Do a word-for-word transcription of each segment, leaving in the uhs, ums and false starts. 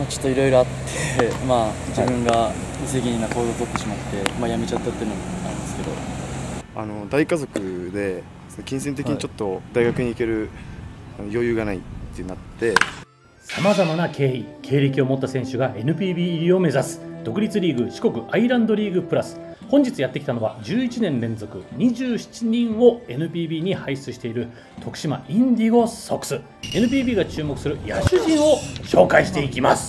ちょっといろいろあって、まあ、自分が無責任な行動を取ってしまって、まあ、辞めちゃったっていうのもあるんですけど、 あの大家族で金銭的にちょっと大学に行ける余裕がないってなって、 さまざまな経緯経歴を持った選手が エヌピービー 入りを目指す独立リーグ四国アイランドリーグプラス。本日やってきたのはじゅういちねん連続にじゅうななにんを エヌピービー に輩出している徳島インディゴソックス。 エヌピービー が注目する野手陣を紹介していきます。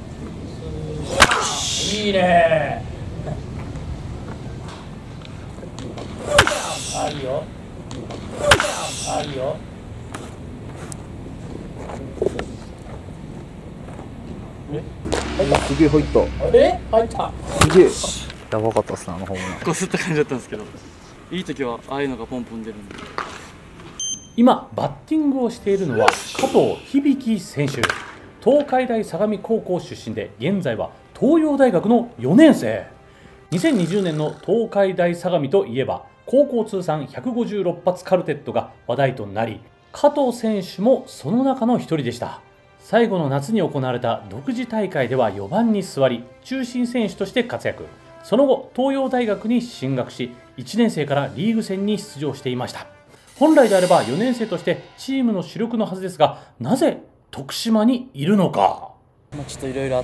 いいねあるよあるよ。 すげえ入った。 え入った。 すげえやばかったっすね、あのホームラン。 こすった感じだったんですけど、いい時はああいうのがポンポン出るんで。 今バッティングをしているのは加藤響選手。東海大相模高校出身で現在は東洋大学のよねん生。にせんにじゅうねんの東海大相模といえば高校通算ひゃくごじゅうろっぱつカルテットが話題となり、加藤選手もその中の一人でした。最後の夏に行われた独自大会ではよばんに座り中心選手として活躍。その後東洋大学に進学しいちねん生からリーグ戦に出場していました。本来であればよねん生としてチームの主力のはずですが、なぜ徳島にいるのか。 まあ、ちょっといろいろあって、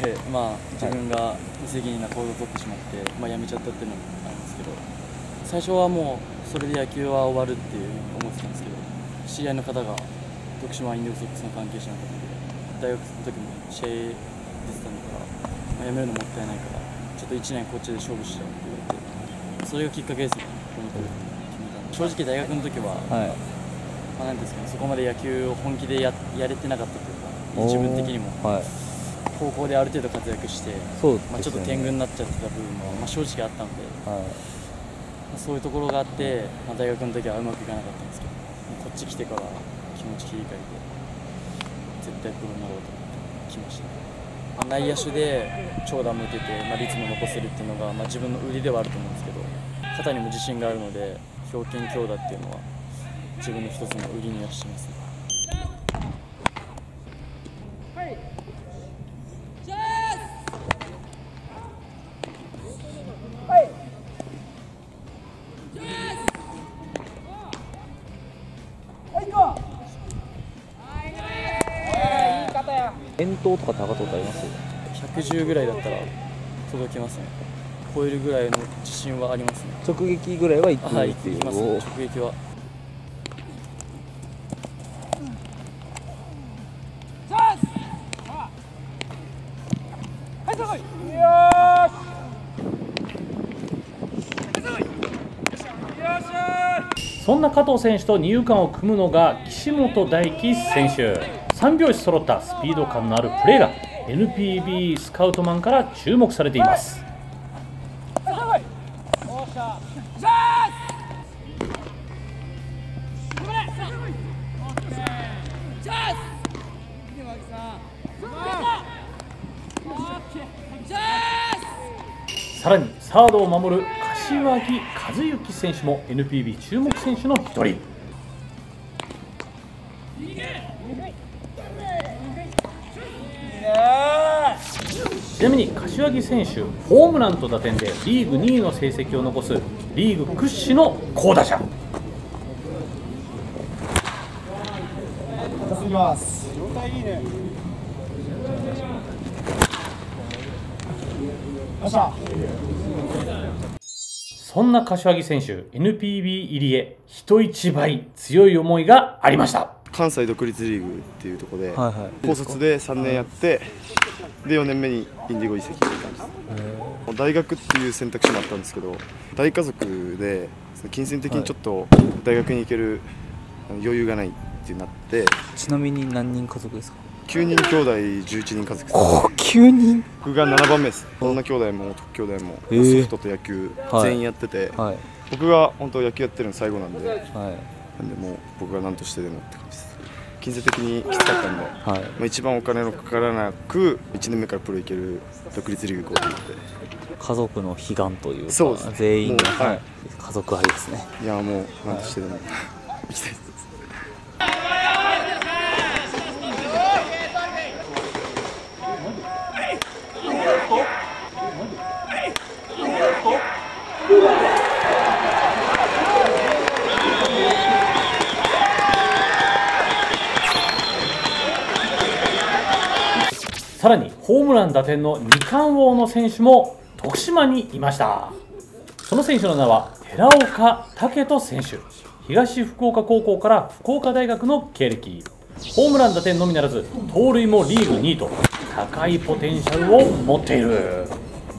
まあ、自分が無責任な行動を取ってしまって、まあ、辞めちゃったっていうのもあるんですけど、最初はもうそれで野球は終わるっていう思ってたんですけど、知り合いの方が徳島インディゴソックスの関係者の方で、大学の時も試合出てたのから、まあ、辞めるのもったいないからちょっといちねんこっちで勝負しちゃうって言われて、それがきっかけですね、このクルー決めたの。正直大学の時は、はい、まあ、なんですかね、そこまで野球を本気で や, やれてなかったというか、自分的にも、はい、高校である程度活躍して、そうですね、まあ、ちょっと天狗になっちゃってた部分も、まあ、正直あったので、はい、まあ、そういうところがあって、まあ、大学の時はうまくいかなかったんですけど、こっち来てから気持ち切り替えて絶対プロになろうと思って来ました。内野手で長打も打てて、まあ、率も残せるっていうのが、まあ、自分の売りではあると思うんですけど、肩にも自信があるので強肩強打っていうのは自分の一つの売りにはしてますね。 遠投とか高投ってあります？ ひゃくじゅうぐらいだったら届きますね。超えるぐらいの自信はありますね。 直撃ぐらいは行くはい、 っていう。 行きますね、直撃は。 そんな加藤選手と二遊間を組むのが岸本大輝選手。さんびょうし揃ったスピード感のあるプレーが エヌピービー スカウトマンから注目されています。さらにサードを守る柏木和幸選手も エヌピービー 注目選手の一人。ちなみに柏木選手、ホームランと打点でリーグにいの成績を残すリーグ屈指の好打者。そんな柏木選手、エヌピービー 入りへ人一倍強い思いがありました。 関西独立リーグっていうところで、はいはい、高卒でさんねんやって、でよねんめにインディゴ移籍っていう感じです。大学っていう選択肢もあったんですけど、大家族で金銭的にちょっと大学に行ける余裕がないってなって。 ちなみに何人家族ですか？ きゅうにん兄弟じゅういちにん家族です。 おきゅうにん。 僕がななばんめです。女兄弟も男兄弟も、えー、ソフトと野球全員やってて、はいはい、僕が本当野球やってるの最後なんで、はい、なんでもう僕が何としてでもって感じです。金銭的にきつかったんで、はい、まあ一番お金のかからなくいちねんめからプロ行ける独立リーグ行こうと思って。 家族の悲願というか、 そうですね、 全員が、 はい、 家族愛ですね。 いやもう何としてでも、はい、行きたいです。 さらにホームラン打点の二冠王の選手も徳島にいました。その選手の名は寺岡武人選手。東福岡高校から福岡大学の経歴。ホームラン打点のみならず盗塁もリーグにいと高いポテンシャルを持っている。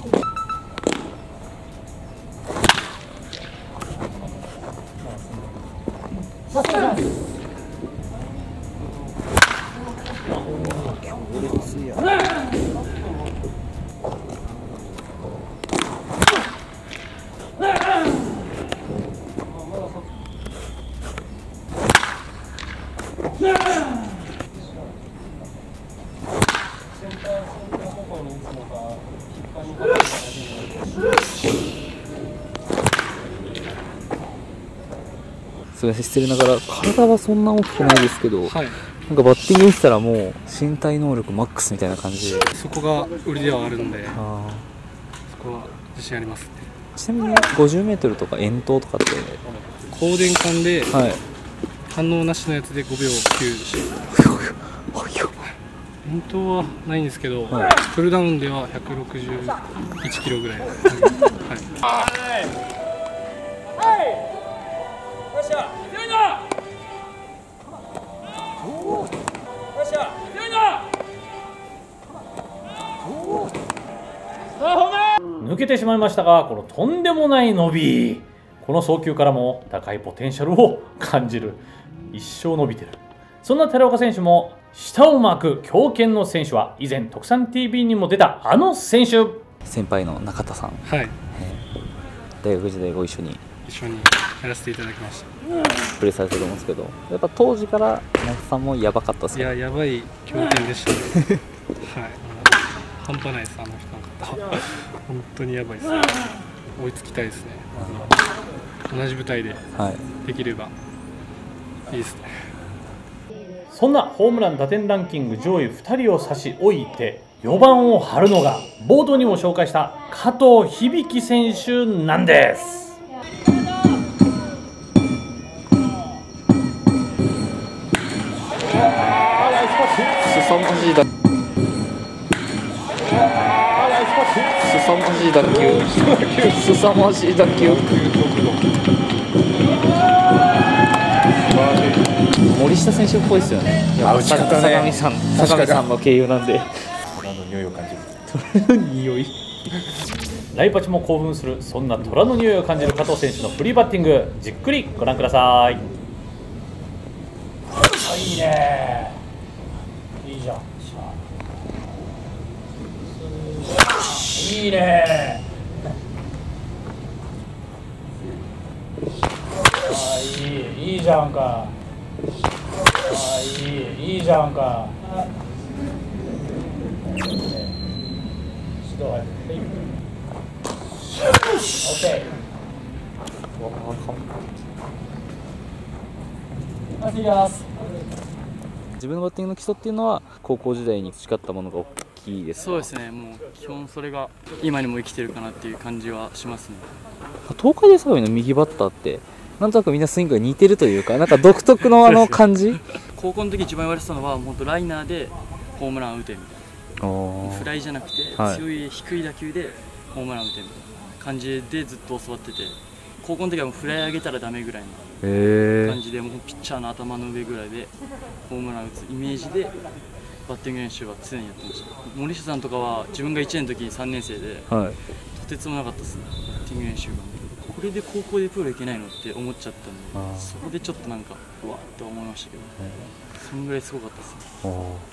すみません、失礼ながら体はそんな大きくないですけど、 はい、 なんかバッティングしたらもう身体能力マックスみたいな感じで、 そこが売りではあるんで、 あそこは自信ありますね。 ちなみにごじゅうメートルとか遠投とかって、 高電間ではい、 反応なしのやつでごびょうきゅう、遠投はないんですけど、はい、プルダウンではひゃくろくじゅういちキロぐらい。はい抜けてしまいましたが、このとんでもない伸び、この送球からも高いポテンシャルを感じる。一生伸びてる。そんな寺岡選手も下を巻く強肩の選手は以前特産 ティービー にも出たあの選手。 先輩の中田さん、 はい、 えー大学時代ご一緒に一緒にやらせていただきました。 プレーされてると思うんですけど、やっぱ当時から中田さんもやばかったですか？ いや、やばい強肩でしたね。はい、半端ないです、あの人の方。本当にやばいです。追いつきたいですね。同じ舞台でできればいいですね。 そんなホームラン打点ランキング上位ふたりを差し置いてよばんを張るのが冒頭にも紹介した加藤響選手なんです。 凄まじい打凄まじい打球凄まじい打球森下選手っぽいですよね。 打ち方ね。 相模さん、相模さんの経由なんで。 虎の匂いを感じる。 虎の匂い。 ライパチも興奮する、そんな虎の匂いを感じる加藤選手のフリーバッティング、じっくりご覧ください。いいね、いいじゃん、いいね、あ、いい、いいじゃんか、あ、いい、いいじゃんか。指導入って、OK。 自分のバッティングの基礎っていうのは高校時代に培ったものが大きいですか？ そうですね、もう基本それが今にも生きてるかなっていう感じはしますね。 東海大相模の右バッターってなんとなくみんなスイングが似てるというか、なんか独特のあの感じ。 高校の時一番言われてたのは本当ライナーでホームラン打てみたいな、フライじゃなくて、はい、強い低い打球でホームラン打てみたいな感じでずっと教わってて、高校の時はもうフライ上げたらダメぐらいの感じで、もうピッチャーの頭の上ぐらいでホームラン打つイメージでバッティング練習は常にやってました。森下さんとかは自分がいちねんの時にさんねん生で、はい、とてつもなかったですね、バッティング練習が。これで高校でプロいけないのって思っちゃったんで、そこでちょっとなんかうわっと思いましたけど、そんぐらいすごかったですね。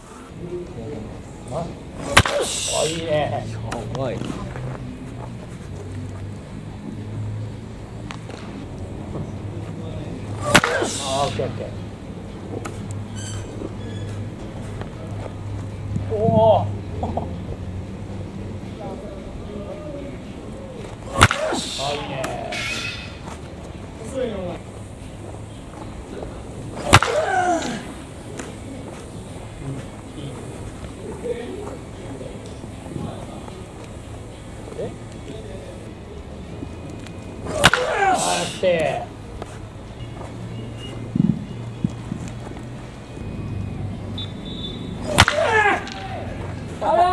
あ、いいね。 やばい。 あ、オッケーオッケー。おお。あ、いいね。え？あ、やって。あれ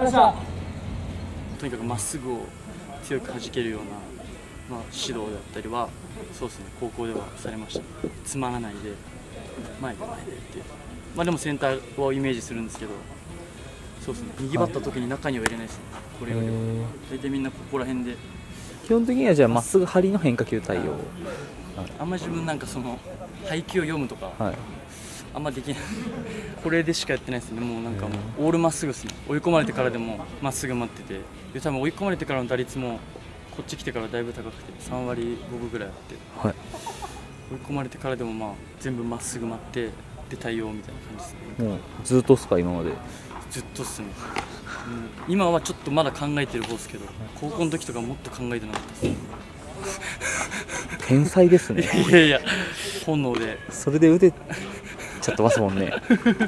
とにかくまっすぐを強く弾けるような、まあ、指導だったりはそうですね、高校ではされました。つまらないで前で前でっていう、まあ、でもセンターをイメージするんですけど、そうですね、右バッター特に中には入れないですね、これよりは。大体みんなここら辺で。 基本的にはじゃあまっすぐ張りの変化球対応。 あんまり自分なんかその配球を読むとか、はい、あんまできないこれでしかやってないですね。もうなんかもうオールまっすぐですね。追い込まれてからでもまっすぐ待ってて、で多分追い込まれてからの打率もこっち来てからだいぶ高くてさんわりごぶぐらいあって、はい、追い込まれてからでもまあ全部まっすぐ待ってで対応みたいな感じですね。 もうずっとっすか今まで？ ずっとっすね。うん、今はちょっとまだ考えてる方ですけど、高校の時とかもっと考えてなかったです。 天才ですね。 いやいや、本能で。 それで打てちゃってますもんね。すごいな。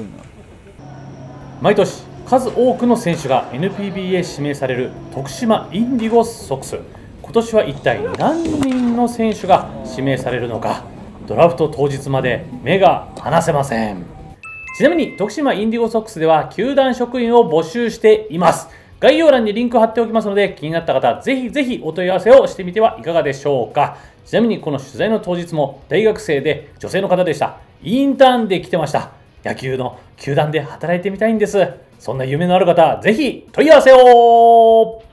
毎年数多くの選手が エヌピービーエー 指名される徳島インディゴソックス。今年は一体何人の選手が指名されるのか、ドラフト当日まで目が離せません。ちなみに徳島インディゴソックスでは球団職員を募集しています。概要欄にリンクを貼っておきますので、気になった方ぜひぜひお問い合わせをしてみてはいかがでしょうか。ちなみにこの取材の当日も大学生で女性の方でした。インターンで来てました。野球の球団で働いてみたいんです。そんな夢のある方ぜひ問い合わせを。